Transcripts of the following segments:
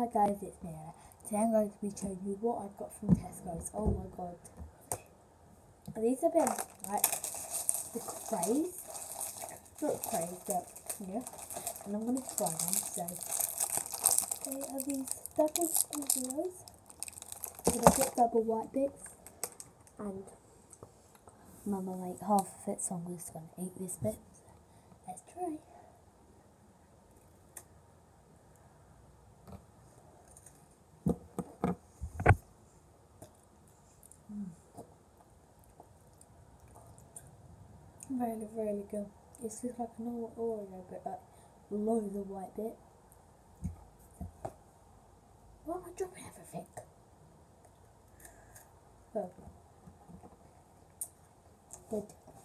Hi guys, it's Mira. Today I'm going to be showing you what I've got from Tesco's. Oh my god. These have been like the craze. Not craze, but yeah. And I'm going to try them. So they are these double Oreos. So they've got double white bits. And Mama ate half of it, so I'm just going to eat this bit. So let's try. Really, really good. It's just like a normal Oreo, but like loads of white bit. Why am I dropping everything? Oh. Good.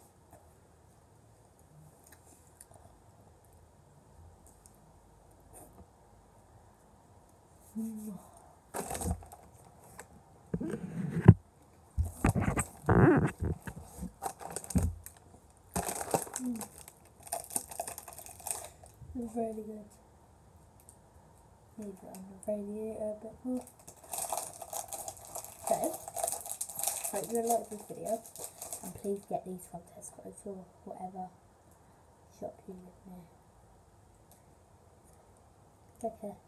It's really good. Leave it on the radiator a bit more. So, hope you liked this video, and please get these from Tesco's or whatever shop you live near. Take care.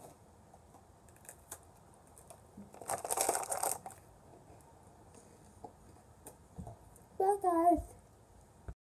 Bye guys.